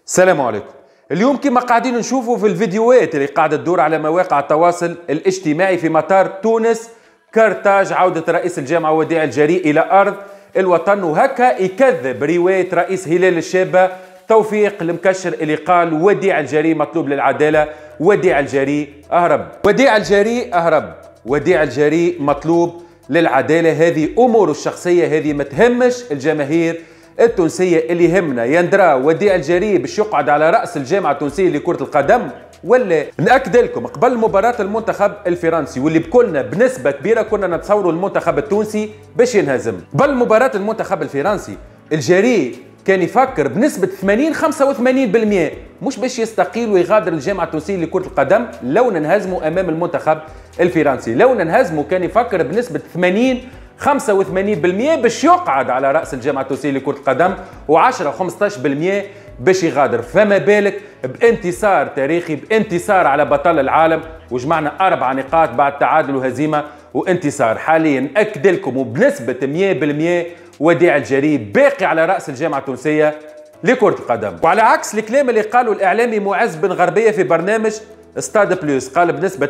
السلام عليكم. اليوم كما قاعدين نشوفوا في الفيديوهات اللي قاعدة تدور على مواقع التواصل الاجتماعي في مطار تونس كارتاج عودة رئيس الجامعة وديع الجري إلى أرض الوطن، وهكا يكذب رواية رئيس هلال الشابة توفيق المكشر اللي قال وديع الجري مطلوب للعدالة، وديع الجري أهرب، وديع الجري أهرب، وديع الجري مطلوب للعدالة. هذه أموره الشخصية، هذه ما تهمش الجماهير التونسية. اللي يهمنا يندرى وديع الجري باش يقعد على رأس الجامعة التونسية لكرة القدم ولا. نأكد لكم قبل مباراة المنتخب الفرنسي واللي بكلنا بنسبة كبيرة كنا نتصوروا المنتخب التونسي باش ينهزم، قبل مباراة المنتخب الفرنسي الجري كان يفكر بنسبة 85% مش باش يستقيل ويغادر الجامعة التونسية لكرة القدم لو ننهزموا أمام المنتخب الفرنسي. لو ننهزموا كان يفكر بنسبة 85% باش يقعد على رأس الجامعة التونسية لكرة القدم، و10-15% باش يغادر. فما بالك بانتصار تاريخي، بانتصار على بطل العالم، وجمعنا 4 نقاط بعد تعادل وهزيمة وانتصار. حاليا نأكد لكم وبنسبة 100% وديع الجري باقي على رأس الجامعة التونسية لكرة القدم. وعلى عكس الكلام اللي قاله الإعلامي معز بن غربية في برنامج استاد بلوس، قال بنسبة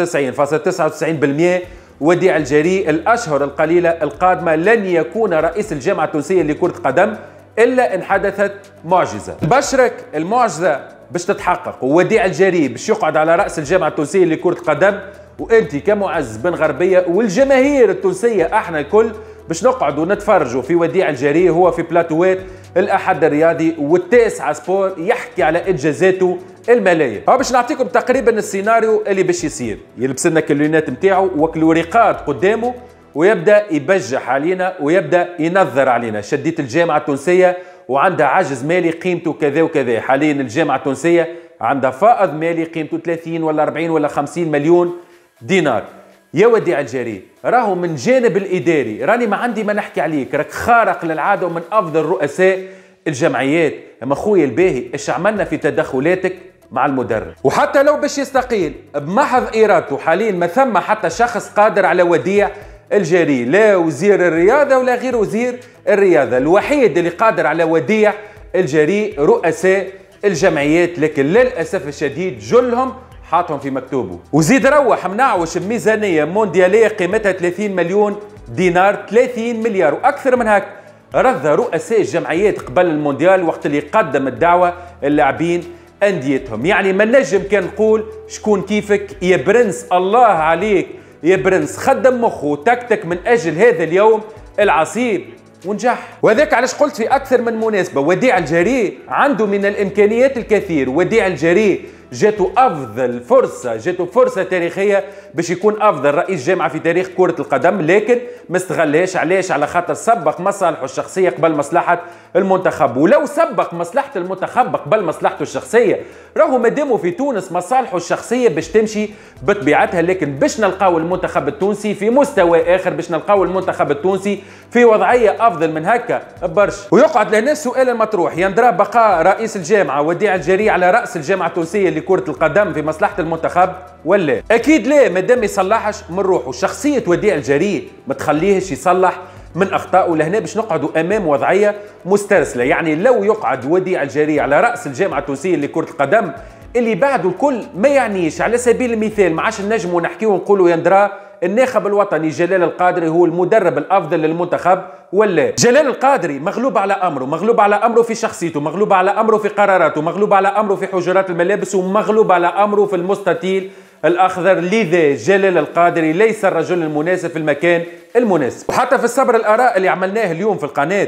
99.99% وديع الجري الأشهر القليلة القادمة لن يكون رئيس الجامعة التونسية لكرة القدم إلا إن حدثت معجزة. بشرك المعجزة باش تتحقق ووديع الجري باش يقعد على رأس الجامعة التونسية لكرة القدم، وأنت كمعز بن غربية والجماهير التونسية احنا الكل باش نقعدوا نتفرجوا في وديع الجري هو في بلاتوات الأحد الرياضي والتاسعة سبور يحكي على إنجازاته المالية. هو باش نعطيكم تقريبا السيناريو اللي باش يصير. يلبس لنا كلونات نتاعو وكلوريقات قدامه ويبدا يبجح علينا ويبدا ينظر علينا. شديت الجامعة التونسية وعندها عجز مالي قيمته كذا وكذا. حاليا الجامعة التونسية عندها فائض مالي قيمته 30 ولا 40 ولا 50 مليون دينار. يا وديع الجري راهو من جانب الإداري راني ما عندي ما نحكي عليك، راك خارق للعادة ومن أفضل رؤساء الجمعيات. اما خويا الباهي ايش عملنا في تدخلاتك مع المدرب؟ وحتى لو باش يستقيل بمحض إرادته حاليا ما ثم حتى شخص قادر على وديع الجري، لا وزير الرياضة ولا غير وزير الرياضة. الوحيد اللي قادر على وديع الجري رؤساء الجمعيات، لكن للأسف الشديد جلهم حاطهم في مكتوبه. وزيد روح منعوش بميزانية مونديالية قيمتها 30 مليون دينار، 30 مليار وأكثر من هيك. رد رؤساء الجمعيات قبل المونديال وقت اللي قدم الدعوة اللاعبين أنديتهم. يعني ما نجم كان نقول شكون كيفك يا برنس، الله عليك يا برنس، خدم مخه وتكتك من أجل هذا اليوم العصيب ونجح. وذاك علاش قلت في أكثر من مناسبة وديع الجري عنده من الإمكانيات الكثير. وديع الجري جاته أفضل فرصة، جاته فرصة تاريخية باش يكون أفضل رئيس جامعة في تاريخ كرة القدم، لكن ما استغلهاش. علاش؟ على خاطر سبق مصالحه الشخصية قبل مصلحة المنتخب. ولو سبق مصلحة المنتخب قبل مصلحته الشخصية راهو مادامو في تونس مصالحه الشخصية باش تمشي بطبيعتها، لكن باش نلقاو المنتخب التونسي في مستوى آخر، باش نلقاو المنتخب التونسي في وضعية أفضل من هكا برشا. ويقعد لنا السؤال المطروح، يندرى بقاء رئيس الجامعة وديع الجري على رأس الجامعة التونسية لكرة القدم في مصلحة المنتخب ولا؟ أكيد لا، مادام ما يصلحش من روحه. شخصية وديع الجري ما تخليهش يصلح من أخطائه. لهنا باش نقعدوا أمام وضعية مسترسلة. يعني لو يقعد وديع الجري على رأس الجامعة التونسية لكرة القدم اللي بعده الكل ما يعنيش. على سبيل المثال ما عادش نجموا نحكيو ونقولوا يندرى الناخب الوطني جلال القادري هو المدرب الافضل للمنتخب ولا؟ جلال القادري مغلوب على امره، مغلوب على امره في شخصيته، مغلوب على امره في قراراته، مغلوب على امره في حجرات الملابس، ومغلوب على امره في المستطيل الاخضر. لذا جلال القادري ليس الرجل المناسب في المكان المناسب. وحتى في الصبر الاراء اللي عملناه اليوم في القناه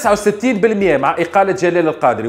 69% مع اقاله جلال القادري،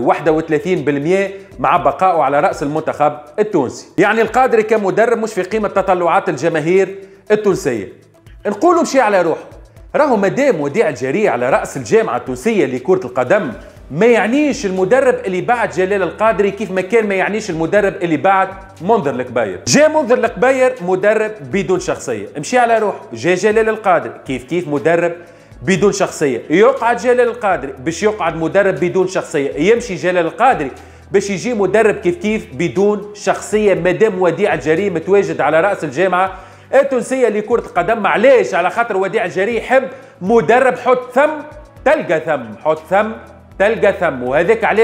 31% مع بقائه على راس المنتخب التونسي. يعني القادري كمدرب مش في قيمه تطلعات الجماهير التونسية. نقولوا مشي على روحه. راهو مادام وديع الجري على رأس الجامعة التونسية لكرة القدم ما يعنيش المدرب اللي بعد جلال القادري كيف ما كان ما يعنيش المدرب اللي بعد منذر القباير. جاء منذر القباير مدرب بدون شخصية، مشي على روحه. جاء جلال القادري كيف مدرب بدون شخصية. يقعد جلال القادري باش يقعد مدرب بدون شخصية، يمشي جلال القادري باش يجي مدرب كيف بدون شخصية. مادام وديع الجري متواجد على رأس الجامعة التونسية لكرة القدم. معليش على خاطر وديع الجري يحب مدرب حط ثم تلقى ثم، حط ثم تلقى ثم. وهذاك علاش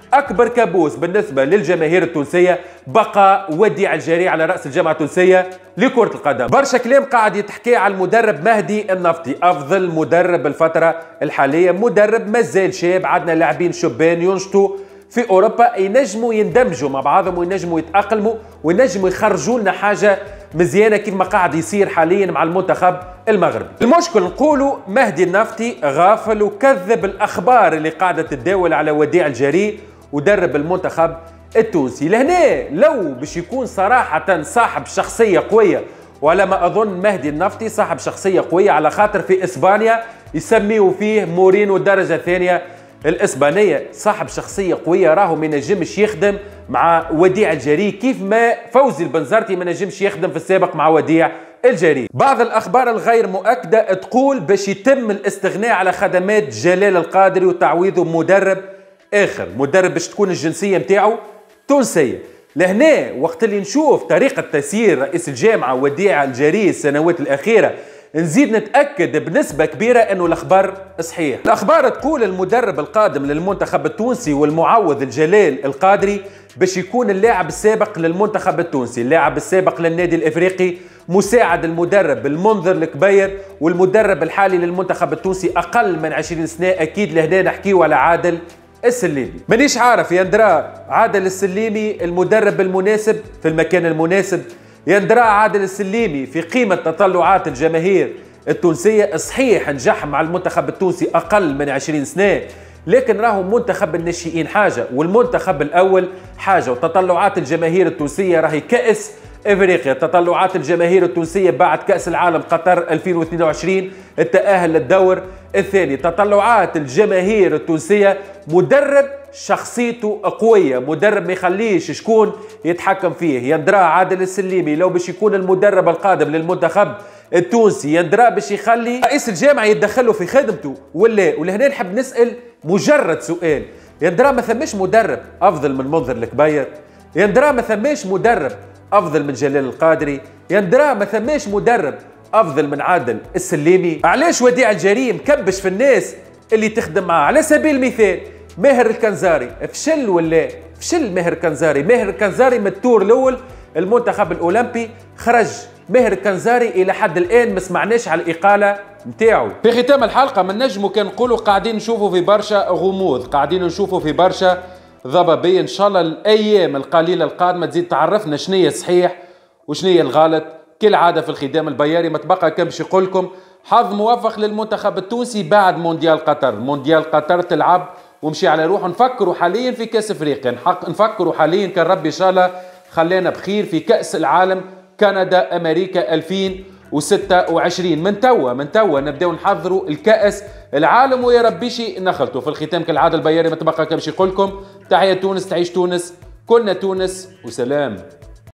أكبر كابوس بالنسبة للجماهير التونسية بقى وديع الجري على رأس الجامعة التونسية لكرة القدم. برشا كلام قاعد يتحكي على المدرب مهدي النفطي، أفضل مدرب الفترة الحالية، مدرب مازال شاب، عندنا لاعبين شبان ينشطوا في أوروبا ينجموا يندمجوا مع بعضهم وينجموا يتأقلموا وينجموا يخرجوا لنا حاجة مزيانة كيف ما قاعد يصير حاليا مع المنتخب المغربي. المشكل نقولوا مهدي النفطي غافل وكذب الأخبار اللي قاعدة تتداول على وديع الجري ودرب المنتخب التونسي. لهنا لو باش يكون صراحة صاحب شخصية قوية، ولا ما أظن مهدي النفطي صاحب شخصية قوية، على خاطر في إسبانيا يسميوا فيه مورينو الدرجة الثانية الإسبانية، صاحب شخصية قوية، راهو ما ينجمش يخدم مع وديع الجري كيف ما فوزي البنزرتي ما نجمش يخدم في السابق مع وديع الجري. بعض الأخبار الغير مؤكدة تقول باش يتم الاستغناء على خدمات جلال القادري وتعويضه مدرب آخر، مدرب باش تكون الجنسية متاعه تونسية. لهنا وقت اللي نشوف طريقة تسيير رئيس الجامعة وديع الجري السنوات الأخيرة نزيد نتأكد بنسبة كبيرة أنه الأخبار صحيح. الأخبار تقول المدرب القادم للمنتخب التونسي والمعوض الجلال القادري باش يكون اللاعب السابق للمنتخب التونسي، اللاعب السابق للنادي الإفريقي، مساعد المدرب المنذر الكبير، والمدرب الحالي للمنتخب التونسي أقل من 20 سنة. أكيد لهنا نحكيو على عادل السليمي. مانيش عارف يندرى عادل السليمي المدرب المناسب في المكان المناسب، يندرى عادل السليمي في قيمة تطلعات الجماهير التونسية. صحيح نجح مع المنتخب التونسي أقل من 20 سنة، لكن راهو منتخب الناشئين حاجة والمنتخب الأول حاجة، وتطلعات الجماهير التونسية راهي كأس إفريقيا، تطلعات الجماهير التونسية بعد كأس العالم قطر 2022 التأهل للدور الثاني، تطلعات الجماهير التونسية مدرب شخصيته قوية، مدرب ما يخليش شكون يتحكم فيه. يندرى عادل السليمي لو باش يكون المدرب القادم للمنتخب التونسي، يندرى باش يخلي رئيس الجامعة يتدخلوا في خدمته ولا؟ ولهنا نحب نسأل مجرد سؤال، يندرى ما ثماش مدرب أفضل من منذر الكبير؟ يندرى ما ثماش مدرب أفضل من جلال القادري؟ يندرى ما ثماش مدرب أفضل من عادل السليمي؟ علاش وديع الجري مكبش في الناس اللي تخدم معاه؟ على سبيل المثال ماهر الكنزاري فشل ولا فشل؟ ماهر الكنزاري، ماهر الكنزاري من التور الأول المنتخب الأولمبي خرج، ماهر الكنزاري إلى حد الآن ما سمعناش على الإقالة نتاعو. في ختام الحلقة من نجمو كان نقولوا قاعدين نشوفوا في برشا غموض، قاعدين نشوفوا في برشا ضبابية. إن شاء الله الأيام القليلة القادمة تزيد تعرفنا شنية الصحيح وشنية الغلط. كالعادة في الخدام البياري ما تبقى كان باش يقول لكم حظ موفق للمنتخب التونسي بعد مونديال قطر. مونديال قطر تلعب ومشي على روحه. نفكروا حاليا في كأس افريقيا، نفكروا حاليا كان ربي ان شاء الله خلينا بخير في كأس العالم كندا امريكا 2026. من توا نبداو نحضروا الكأس العالم ويا ربي شي نخلطوا. في الختام كالعاده البياري ما تبقى كان باش يقول لكم تحية تونس، تعيش تونس، كلنا تونس وسلام.